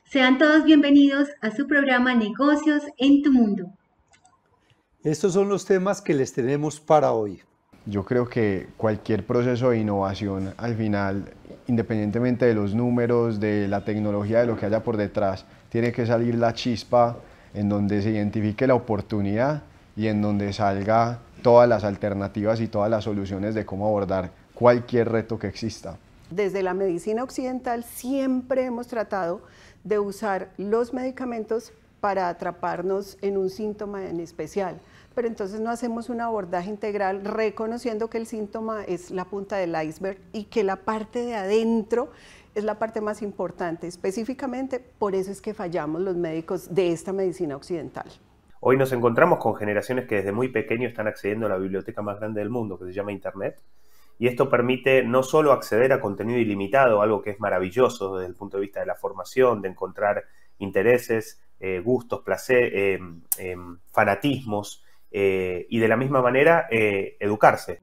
Sean todos bienvenidos a su programa Negocios en tu Mundo. Estos son los temas que les tenemos para hoy. Yo creo que cualquier proceso de innovación, al final, independientemente de los números, de la tecnología, de lo que haya por detrás, tiene que salir la chispa en donde se identifique la oportunidad y en donde salga todas las alternativas y todas las soluciones de cómo abordar cualquier reto que exista. Desde la medicina occidental siempre hemos tratado de usar los medicamentos para atraparnos en un síntoma en especial, pero entonces no hacemos un abordaje integral reconociendo que el síntoma es la punta del iceberg y que la parte de adentro es la parte más importante. Específicamente, por eso es que fallamos los médicos de esta medicina occidental. Hoy nos encontramos con generaciones que desde muy pequeños están accediendo a la biblioteca más grande del mundo, que se llama Internet. Y esto permite no solo acceder a contenido ilimitado, algo que es maravilloso desde el punto de vista de la formación, de encontrar intereses, gustos, placer, fanatismos, y de la misma manera educarse.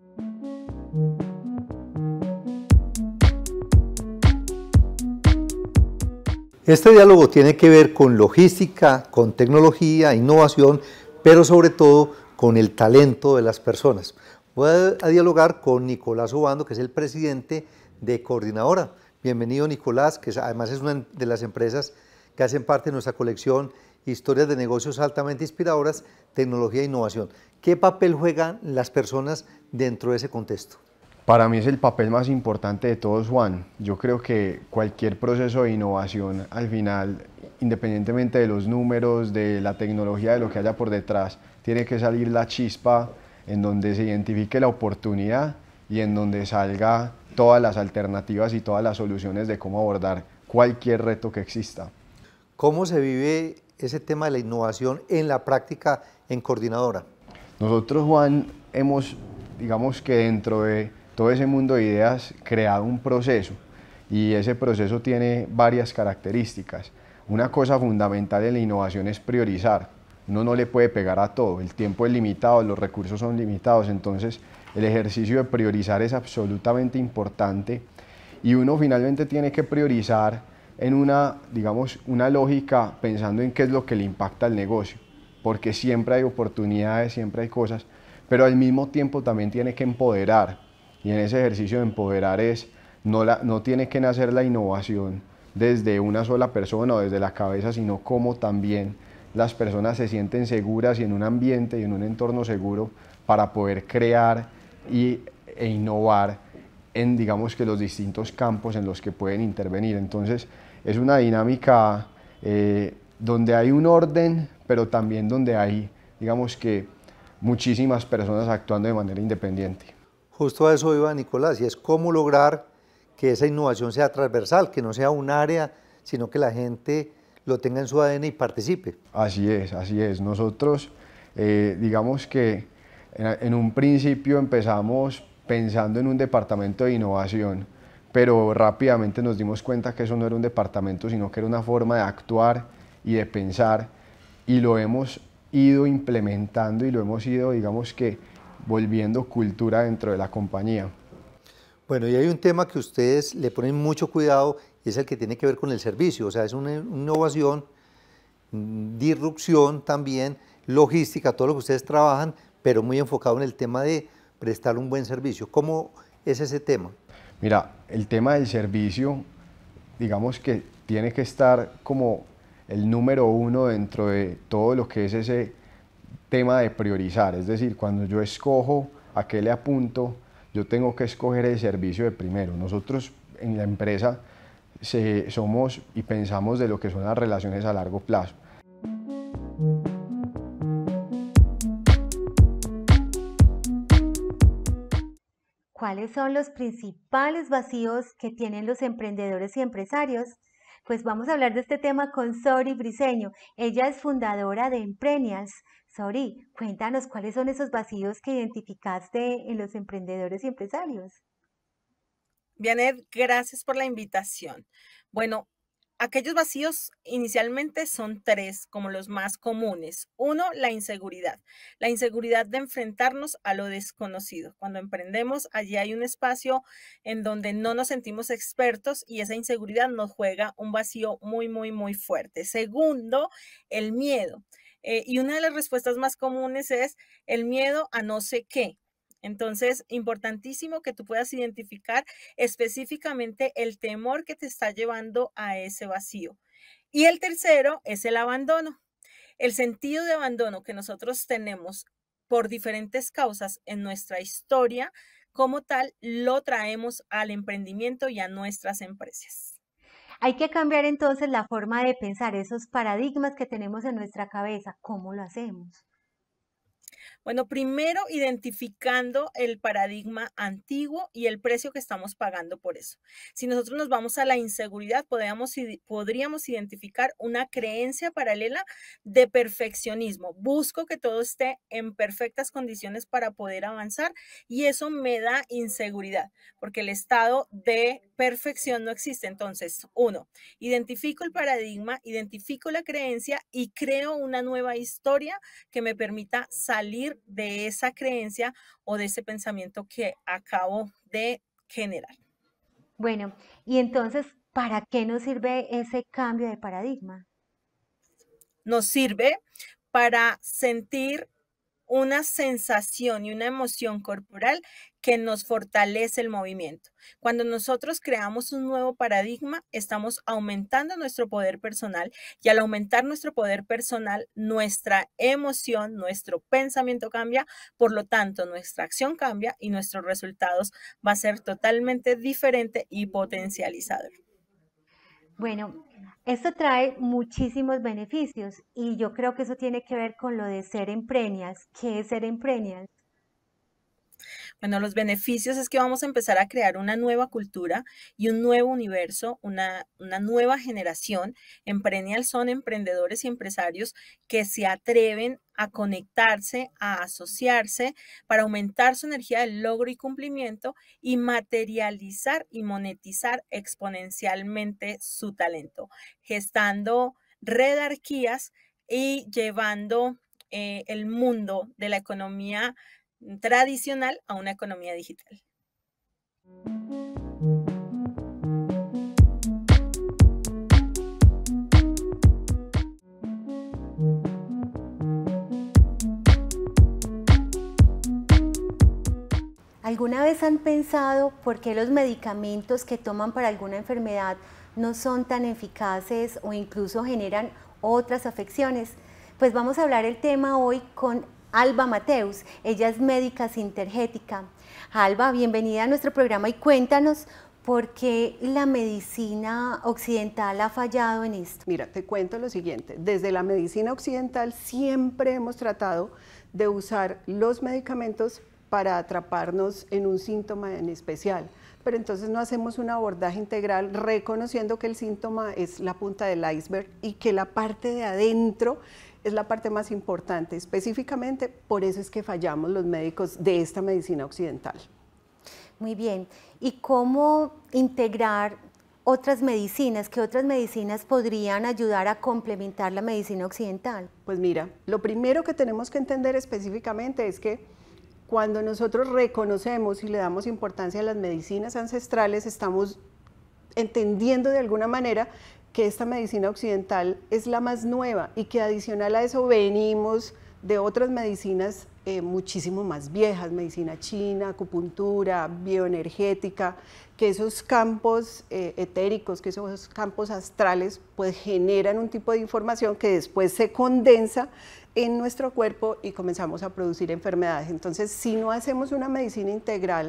Este diálogo tiene que ver con logística, con tecnología, innovación, pero sobre todo con el talento de las personas. Voy a dialogar con Nicolás Obando, que es el presidente de Coordinadora. Bienvenido, Nicolás, que además es una de las empresas que hacen parte de nuestra colección Historias de Negocios Altamente Inspiradoras, Tecnología e Innovación. ¿Qué papel juegan las personas dentro de ese contexto? Para mí es el papel más importante de todos, Juan. Yo creo que cualquier proceso de innovación, al final, independientemente de los números, de la tecnología, de lo que haya por detrás, tiene que salir la chispa en donde se identifique la oportunidad y en donde salga todas las alternativas y todas las soluciones de cómo abordar cualquier reto que exista. ¿Cómo se vive ese tema de la innovación en la práctica en Coordinadora? Nosotros, Juan, hemos, digamos que dentro de todo ese mundo de ideas, creado un proceso y ese proceso tiene varias características. Una cosa fundamental en la innovación es priorizar. Uno no le puede pegar a todo, el tiempo es limitado, los recursos son limitados, entonces el ejercicio de priorizar es absolutamente importante y uno finalmente tiene que priorizar en una, digamos, una lógica pensando en qué es lo que le impacta al negocio, porque siempre hay oportunidades, siempre hay cosas, pero al mismo tiempo también tiene que empoderar. Y en ese ejercicio de empoderar no tiene que nacer la innovación desde una sola persona o desde la cabeza, sino cómo también las personas se sienten seguras y en un ambiente y en un entorno seguro para poder crear e innovar en, digamos, que los distintos campos en los que pueden intervenir. Entonces es una dinámica donde hay un orden, pero también donde hay, digamos, que muchísimas personas actuando de manera independiente. Justo a eso iba Nicolás, y es cómo lograr que esa innovación sea transversal, que no sea un área, sino que la gente lo tenga en su ADN y participe. Así es, así es. Nosotros, digamos que en un principio empezamos pensando en un departamento de innovación, pero rápidamente nos dimos cuenta que eso no era un departamento, sino que era una forma de actuar y de pensar, y lo hemos ido implementando y lo hemos ido, digamos que, volviendo cultura dentro de la compañía. Bueno, y hay un tema que ustedes le ponen mucho cuidado y es el que tiene que ver con el servicio, o sea, es una innovación, disrupción también, logística, todo lo que ustedes trabajan, pero muy enfocado en el tema de prestar un buen servicio. ¿Cómo es ese tema? Mira, el tema del servicio, digamos que tiene que estar como el número uno dentro de todo lo que es ese tema de priorizar, es decir, cuando yo escojo a qué le apunto, yo tengo que escoger el servicio de primero. Nosotros en la empresa somos y pensamos de lo que son las relaciones a largo plazo. ¿Cuáles son los principales vacíos que tienen los emprendedores y empresarios? Pues vamos a hablar de este tema con Sori Briceño. Ella es fundadora de Emprenials. Sori, cuéntanos cuáles son esos vacíos que identificaste en los emprendedores y empresarios. Vianet, gracias por la invitación. Bueno, aquellos vacíos inicialmente son tres, como los más comunes. Uno, la inseguridad. La inseguridad de enfrentarnos a lo desconocido. Cuando emprendemos, allí hay un espacio en donde no nos sentimos expertos y esa inseguridad nos juega un vacío muy, muy, muy fuerte. Segundo, el miedo. Y una de las respuestas más comunes es el miedo a no sé qué. Entonces, importantísimo que tú puedas identificar específicamente el temor que te está llevando a ese vacío. Y el tercero es el abandono. El sentido de abandono que nosotros tenemos por diferentes causas en nuestra historia, como tal, lo traemos al emprendimiento y a nuestras empresas. Hay que cambiar entonces la forma de pensar, esos paradigmas que tenemos en nuestra cabeza. ¿Cómo lo hacemos? Bueno, primero identificando el paradigma antiguo y el precio que estamos pagando por eso. Si nosotros nos vamos a la inseguridad, podríamos identificar una creencia paralela de perfeccionismo. Busco que todo esté en perfectas condiciones para poder avanzar y eso me da inseguridad, porque el estado de perfección no existe. Entonces, uno, identifico el paradigma, identifico la creencia y creo una nueva historia que me permita salir de esa creencia o de ese pensamiento que acabo de generar. Bueno, y entonces, ¿para qué nos sirve ese cambio de paradigma? Nos sirve para sentir una sensación y una emoción corporal que nos fortalece el movimiento. Cuando nosotros creamos un nuevo paradigma, estamos aumentando nuestro poder personal y al aumentar nuestro poder personal, nuestra emoción, nuestro pensamiento cambia, por lo tanto, nuestra acción cambia y nuestros resultados va a ser totalmente diferente y potencializador. Bueno, esto trae muchísimos beneficios y yo creo que eso tiene que ver con lo de ser empresarials. ¿Qué es ser empresarial? Bueno, los beneficios es que vamos a empezar a crear una nueva cultura y un nuevo universo, una nueva generación. Empresarials son emprendedores y empresarios que se atreven a conectarse, a asociarse para aumentar su energía de logro y cumplimiento y materializar y monetizar exponencialmente su talento, gestando redarquías y llevando el mundo de la economía tradicional a una economía digital. ¿Alguna vez han pensado por qué los medicamentos que toman para alguna enfermedad no son tan eficaces o incluso generan otras afecciones? Pues vamos a hablar el tema hoy con Alba Mateus. Ella es médica sintergética. Alba, bienvenida a nuestro programa y cuéntanos por qué la medicina occidental ha fallado en esto. Mira, te cuento lo siguiente. Desde la medicina occidental siempre hemos tratado de usar los medicamentos para atraparnos en un síntoma en especial, pero entonces no hacemos un abordaje integral reconociendo que el síntoma es la punta del iceberg y que la parte de adentro es la parte más importante. Específicamente, por eso es que fallamos los médicos de esta medicina occidental. Muy bien. ¿Y cómo integrar otras medicinas? ¿Qué otras medicinas podrían ayudar a complementar la medicina occidental? Pues mira, lo primero que tenemos que entender específicamente es que cuando nosotros reconocemos y le damos importancia a las medicinas ancestrales, estamos entendiendo de alguna manera que esta medicina occidental es la más nueva y que adicional a eso venimos de otras medicinas muchísimo más viejas, medicina china, acupuntura, bioenergética, que esos campos etéricos, que esos campos astrales, pues generan un tipo de información que después se condensa en nuestro cuerpo y comenzamos a producir enfermedades. Entonces, si no hacemos una medicina integral,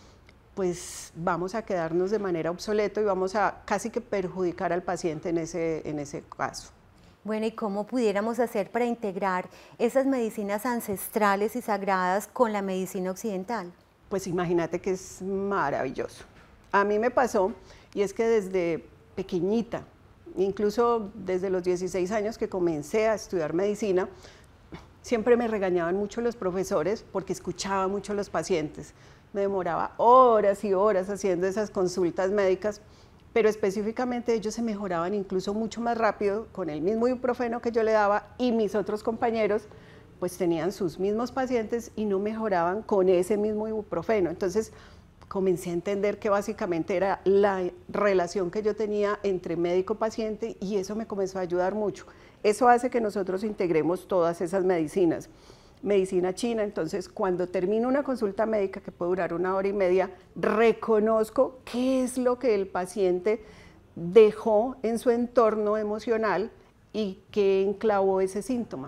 pues vamos a quedarnos de manera obsoleta y vamos a casi que perjudicar al paciente en ese caso. Bueno, ¿y cómo pudiéramos hacer para integrar esas medicinas ancestrales y sagradas con la medicina occidental? Pues imagínate que es maravilloso. A mí me pasó, y es que desde pequeñita, incluso desde los 16 años que comencé a estudiar medicina, siempre me regañaban mucho los profesores porque escuchaba mucho a los pacientes. Me demoraba horas y horas haciendo esas consultas médicas pero específicamente ellos se mejoraban incluso mucho más rápido con el mismo ibuprofeno que yo le daba, y mis otros compañeros pues tenían sus mismos pacientes y no mejoraban con ese mismo ibuprofeno. Entonces comencé a entender que básicamente era la relación que yo tenía entre médico-paciente, y eso me comenzó a ayudar mucho. Eso hace que nosotros integremos todas esas medicinas. Medicina china, entonces cuando termino una consulta médica que puede durar 1 hora y media, reconozco qué es lo que el paciente dejó en su entorno emocional y qué enclavó ese síntoma.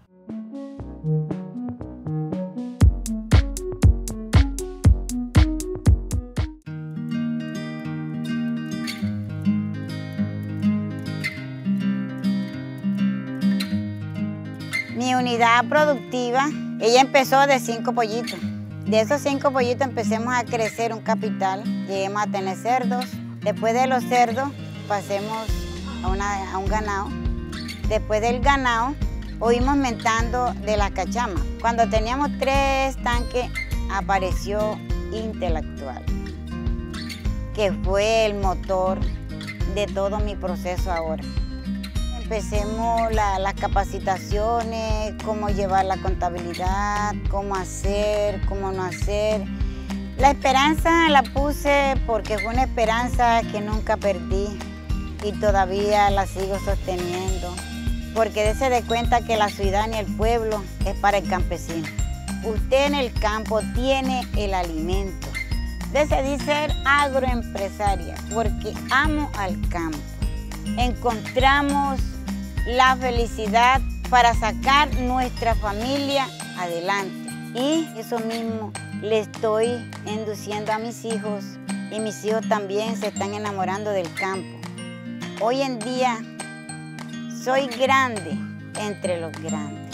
Mi unidad productiva, ella empezó de 5 pollitos. De esos 5 pollitos empecemos a crecer un capital, lleguemos a tener cerdos. Después de los cerdos pasemos a un ganado. Después del ganado oímos aumentando de la cachama. Cuando teníamos 3 tanques apareció Intelectual, que fue el motor de todo mi proceso ahora. Empecemos las capacitaciones, cómo llevar la contabilidad, cómo hacer, cómo no hacer. La esperanza la puse porque fue una esperanza que nunca perdí y todavía la sigo sosteniendo. Porque dése de cuenta que la ciudad ni el pueblo es para el campesino. Usted en el campo tiene el alimento. Decidí ser agroempresaria porque amo al campo. Encontramos la felicidad para sacar nuestra familia adelante. Y eso mismo le estoy induciendo a mis hijos, y mis hijos también se están enamorando del campo. Hoy en día soy grande entre los grandes.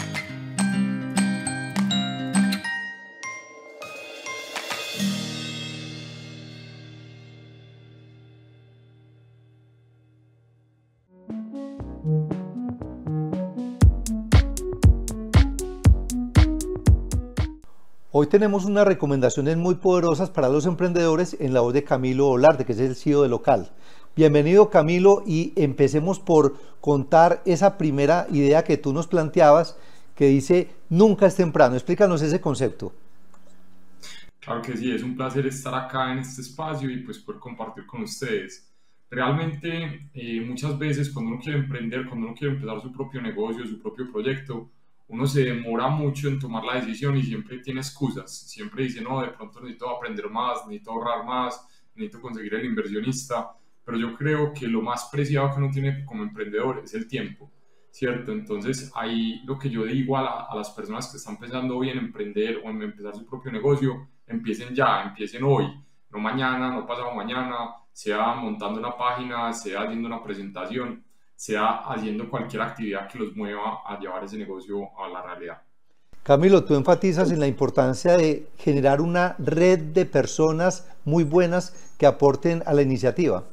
Hoy tenemos unas recomendaciones muy poderosas para los emprendedores en la voz de Camilo Olarte, que es el CEO de Local. Bienvenido, Camilo, y empecemos por contar esa primera idea que tú nos planteabas, que dice nunca es temprano. Explícanos ese concepto. Claro que sí, es un placer estar acá en este espacio y pues poder compartir con ustedes. Realmente muchas veces cuando uno quiere emprender, cuando uno quiere empezar su propio negocio, su propio proyecto, uno se demora mucho en tomar la decisión y siempre tiene excusas. Siempre dice, no, de pronto necesito aprender más, necesito ahorrar más, necesito conseguir el inversionista. Pero yo creo que lo más preciado que uno tiene como emprendedor es el tiempo, ¿cierto? Entonces, ahí lo que yo digo a las personas que están pensando hoy en emprender o en empezar su propio negocio, empiecen ya, empiecen hoy, no mañana, no pasado mañana, sea montando una página, sea haciendo una presentación, sea haciendo cualquier actividad que los mueva a llevar ese negocio a la realidad. Camilo, tú enfatizas en la importancia de generar una red de personas muy buenas que aporten a la iniciativa.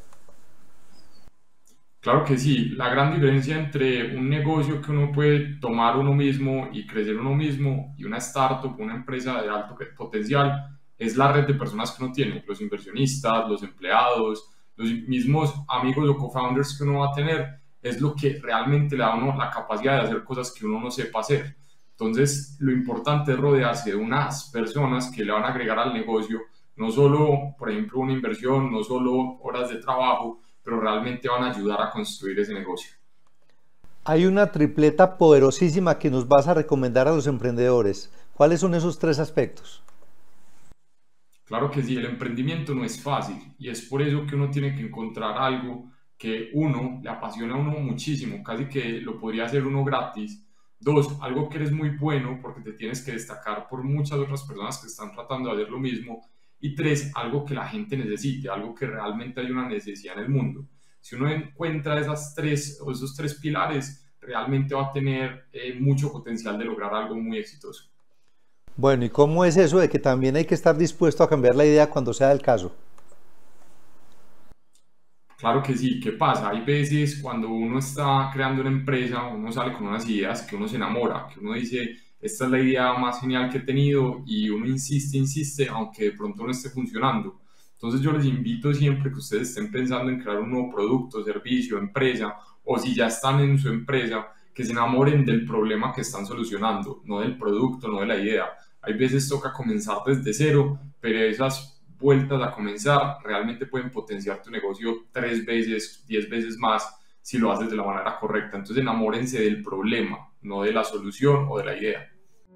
Claro que sí, la gran diferencia entre un negocio que uno puede tomar uno mismo y crecer uno mismo y una startup, una empresa de alto potencial, es la red de personas que uno tiene, los inversionistas, los empleados, los mismos amigos o co-founders que uno va a tener, es lo que realmente le da a uno la capacidad de hacer cosas que uno no sepa hacer. Entonces, lo importante es rodearse de unas personas que le van a agregar al negocio, no solo, por ejemplo, una inversión, no solo horas de trabajo, pero realmente van a ayudar a construir ese negocio. Hay una tripleta poderosísima que nos vas a recomendar a los emprendedores. ¿Cuáles son esos 3 aspectos? Claro que sí, el emprendimiento no es fácil y es por eso que uno tiene que encontrar algo que uno le apasiona a uno muchísimo, casi que lo podría hacer uno gratis. 2, algo que eres muy bueno porque te tienes que destacar por muchas otras personas que están tratando de hacer lo mismo. Y 3, algo que la gente necesite, algo que realmente hay una necesidad en el mundo. Si uno encuentra esos 3 pilares, realmente va a tener mucho potencial de lograr algo muy exitoso. Bueno, ¿y cómo es eso de que también hay que estar dispuesto a cambiar la idea cuando sea el caso? Claro que sí, ¿qué pasa? Hay veces cuando uno está creando una empresa, uno sale con unas ideas que uno se enamora, que uno dice, esta es la idea más genial que he tenido y uno insiste, aunque de pronto no esté funcionando. Entonces yo les invito siempre que ustedes estén pensando en crear un nuevo producto, servicio, empresa, o si ya están en su empresa, que se enamoren del problema que están solucionando, no del producto, no de la idea. Hay veces toca comenzar desde cero, pero esas vueltas a comenzar realmente pueden potenciar tu negocio 3 veces, 10 veces más si lo haces de la manera correcta. Entonces enamórense del problema, no de la solución o de la idea.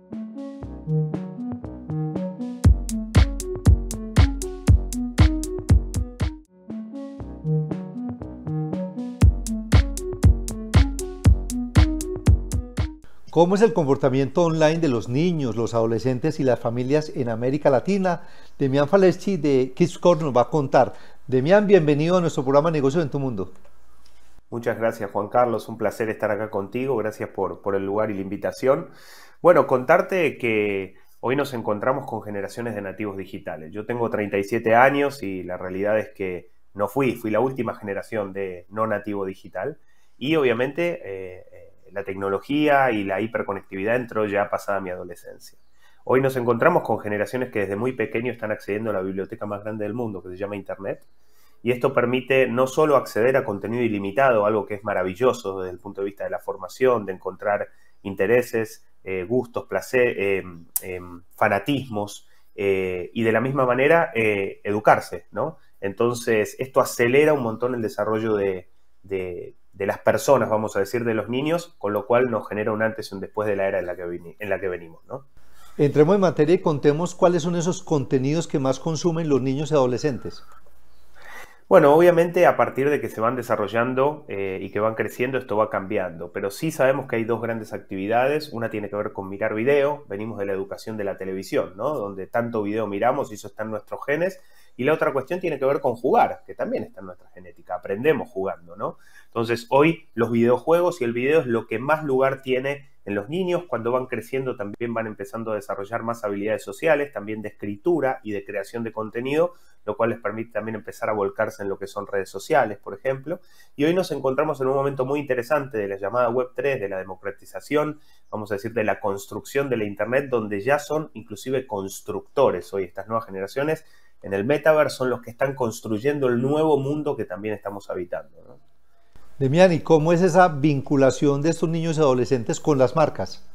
¿Cómo es el comportamiento online de los niños, los adolescentes y las familias en América Latina? Demián Faleschi de Kids Corner nos va a contar. Demián, bienvenido a nuestro programa Negocios en tu Mundo. Muchas gracias, Juan Carlos. Un placer estar acá contigo. Gracias por el lugar y la invitación. Bueno, contarte que hoy nos encontramos con generaciones de nativos digitales. Yo tengo 37 años y la realidad es que no fui la última generación de no nativo digital. Y obviamente la tecnología y la hiperconectividad entró ya pasada mi adolescencia. Hoy nos encontramos con generaciones que desde muy pequeños están accediendo a la biblioteca más grande del mundo, que se llama Internet. Y esto permite no solo acceder a contenido ilimitado, algo que es maravilloso desde el punto de vista de la formación, de encontrar intereses, gustos, placer, fanatismos, y de la misma manera educarse, ¿no? Entonces, esto acelera un montón el desarrollo de las personas, vamos a decir, de los niños, con lo cual nos genera un antes y un después de la era en la que venimos, ¿no? Entremos en materia y contemos cuáles son esos contenidos que más consumen los niños y adolescentes. Bueno, obviamente a partir de que se van desarrollando y que van creciendo, esto va cambiando, pero sí sabemos que hay dos grandes actividades. Una tiene que ver con mirar video, venimos de la educación de la televisión, ¿no? Donde tanto video miramos y eso está en nuestros genes. Y la otra cuestión tiene que ver con jugar, que también está en nuestra genética, aprendemos jugando, ¿no? Entonces hoy los videojuegos y el video es lo que más lugar tiene en los niños. Cuando van creciendo también van empezando a desarrollar más habilidades sociales, también de escritura y de creación de contenido, lo cual les permite también empezar a volcarse en lo que son redes sociales, por ejemplo. Y hoy nos encontramos en un momento muy interesante de la llamada Web3, de la democratización, vamos a decir, de la construcción de la Internet, donde ya son inclusive constructores hoy estas nuevas generaciones. En el metaverso son los que están construyendo el nuevo mundo que también estamos habitando, ¿no? Demián, ¿y cómo es esa vinculación de estos niños y adolescentes con las marcas?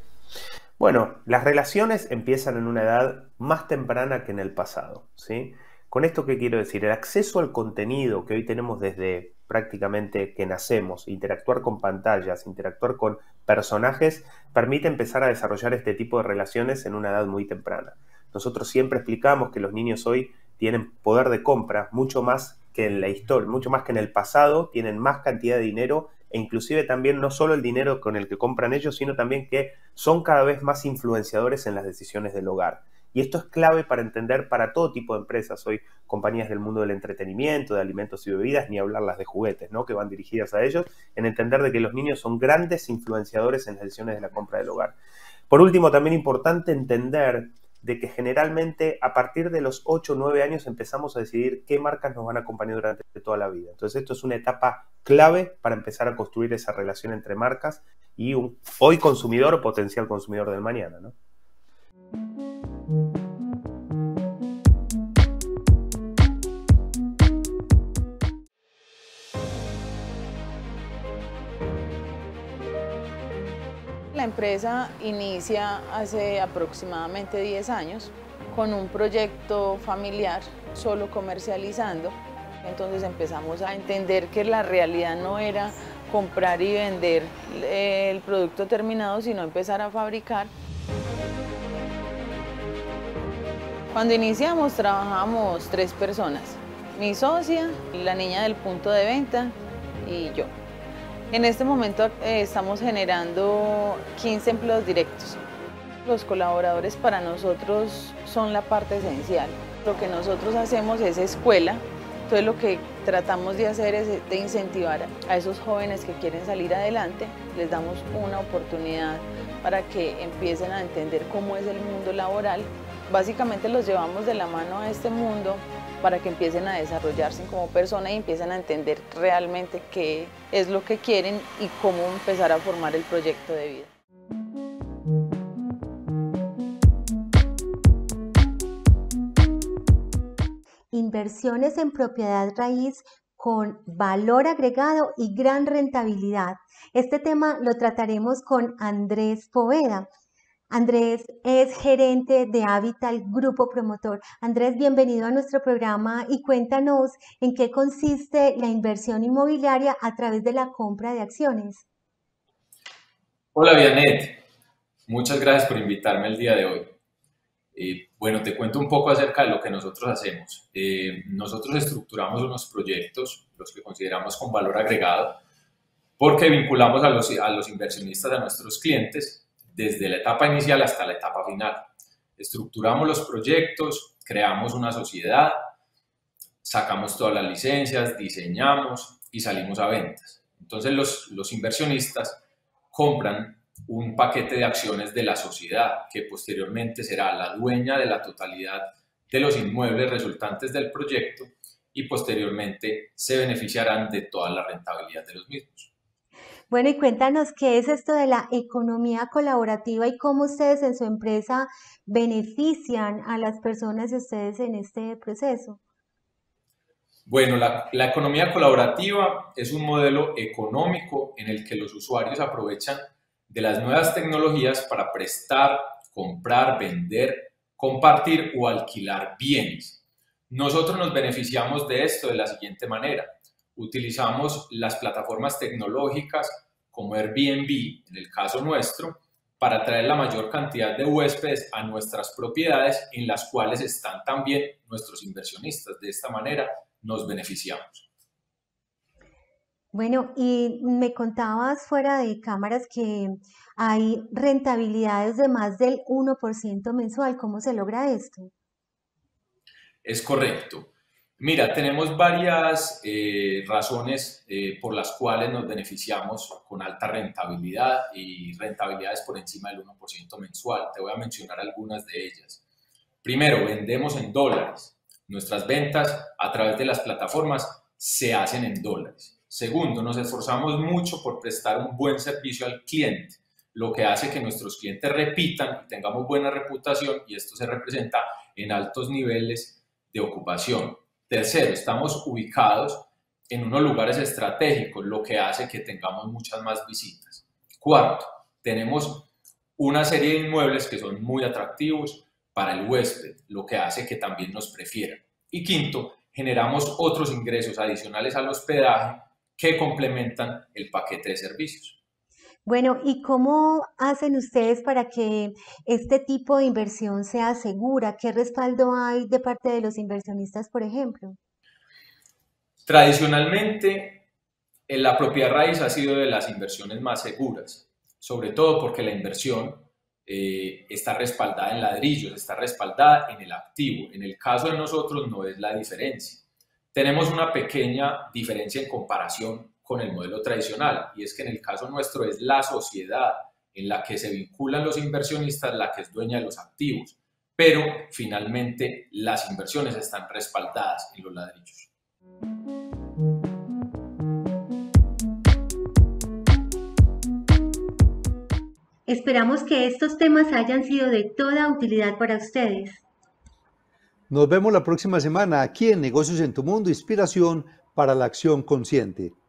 Bueno, las relaciones empiezan en una edad más temprana que en el pasado, ¿sí? Con esto, ¿qué quiero decir? El acceso al contenido que hoy tenemos desde prácticamente que nacemos, interactuar con pantallas, interactuar con personajes, permite empezar a desarrollar este tipo de relaciones en una edad muy temprana. Nosotros siempre explicamos que los niños hoy tienen poder de compra mucho más que en la historia, mucho más que en el pasado, tienen más cantidad de dinero e inclusive también no solo el dinero con el que compran ellos, sino también que son cada vez más influenciadores en las decisiones del hogar. Y esto es clave para entender para todo tipo de empresas, hoy compañías del mundo del entretenimiento, de alimentos y bebidas, ni hablar las de juguetes, ¿no? Que van dirigidas a ellos, en entender de que los niños son grandes influenciadores en las decisiones de la compra del hogar. Por último, también importante entender de que generalmente a partir de los 8 o 9 años empezamos a decidir qué marcas nos van a acompañar durante toda la vida. Entonces esto es una etapa clave para empezar a construir esa relación entre marcas y un hoy consumidor o potencial consumidor del mañana, ¿no? La empresa inicia hace aproximadamente 10 años con un proyecto familiar, solo comercializando. Entonces empezamos a entender que la realidad no era comprar y vender el producto terminado, sino empezar a fabricar. Cuando iniciamos trabajábamos 3 personas, mi socia, la niña del punto de venta y yo. En este momento estamos generando 15 empleos directos. Los colaboradores para nosotros son la parte esencial. Lo que nosotros hacemos es escuela, entonces lo que tratamos de hacer es de incentivar a esos jóvenes que quieren salir adelante, les damos una oportunidad para que empiecen a entender cómo es el mundo laboral. Básicamente los llevamos de la mano a este mundo para que empiecen a desarrollarse como personas y empiecen a entender realmente qué es lo que quieren y cómo empezar a formar el proyecto de vida. inversiones en propiedad raíz con valor agregado y gran rentabilidad. Este tema lo trataremos con Andrés Poveda. Andrés es gerente de Habital Grupo Promotor. Andrés, bienvenido a nuestro programa y cuéntanos en qué consiste la inversión inmobiliaria a través de la compra de acciones. Hola, Vianet. Muchas gracias por invitarme el día de hoy. Bueno, te cuento un poco acerca de lo que nosotros hacemos. Nosotros estructuramos unos proyectos, los que consideramos con valor agregado, porque vinculamos a los inversionistas, a nuestros clientes, desde la etapa inicial hasta la etapa final. Estructuramos los proyectos, creamos una sociedad, sacamos todas las licencias, diseñamos y salimos a ventas. Entonces los inversionistas compran un paquete de acciones de la sociedad que posteriormente será la dueña de la totalidad de los inmuebles resultantes del proyecto y posteriormente se beneficiarán de toda la rentabilidad de los mismos. Bueno, y cuéntanos qué es esto de la economía colaborativa y cómo ustedes en su empresa benefician a las personas de ustedes en este proceso. Bueno, la economía colaborativa es un modelo económico en el que los usuarios aprovechan de las nuevas tecnologías para prestar, comprar, vender, compartir o alquilar bienes. Nosotros nos beneficiamos de esto de la siguiente manera. Utilizamos las plataformas tecnológicas como Airbnb, en el caso nuestro, para atraer la mayor cantidad de huéspedes a nuestras propiedades en las cuales están también nuestros inversionistas. De esta manera nos beneficiamos. Bueno, y me contabas fuera de cámaras que hay rentabilidades de más del 1% mensual. ¿Cómo se logra esto? Es correcto. Mira, tenemos varias razones por las cuales nos beneficiamos con alta rentabilidad y rentabilidades por encima del 1% mensual. Te voy a mencionar algunas de ellas. Primero, vendemos en dólares. Nuestras ventas a través de las plataformas se hacen en dólares. Segundo, nos esforzamos mucho por prestar un buen servicio al cliente, lo que hace que nuestros clientes repitan y tengamos buena reputación y esto se representa en altos niveles de ocupación. Tercero, estamos ubicados en unos lugares estratégicos, lo que hace que tengamos muchas más visitas. Cuarto, tenemos una serie de inmuebles que son muy atractivos para el huésped, lo que hace que también nos prefieran. Y quinto, generamos otros ingresos adicionales al hospedaje que complementan el paquete de servicios. Bueno, ¿y cómo hacen ustedes para que este tipo de inversión sea segura? ¿Qué respaldo hay de parte de los inversionistas, por ejemplo? Tradicionalmente, la propiedad raíz ha sido de las inversiones más seguras, sobre todo porque la inversión está respaldada en ladrillos, está respaldada en el activo. En el caso de nosotros no es la diferencia. Tenemos una pequeña diferencia en comparación con el modelo tradicional y es que en el caso nuestro es la sociedad en la que se vinculan los inversionistas la que es dueña de los activos, pero finalmente las inversiones están respaldadas en los ladrillos. Esperamos que estos temas hayan sido de toda utilidad para ustedes. Nos vemos la próxima semana aquí en Negocios en tu Mundo, inspiración para la acción consciente.